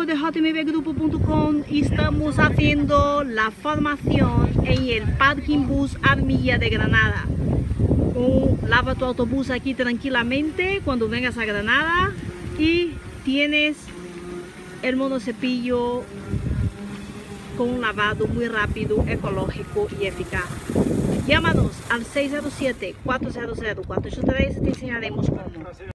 amigos de jmbgrupo.com, estamos haciendo la formación en el Parking Bus Armilla de Granada. Lava tu autobús aquí tranquilamente cuando vengas a Granada y tienes el monocepillo con un lavado muy rápido, ecológico y eficaz. Llámanos al 607-400-483 y te enseñaremos cómo.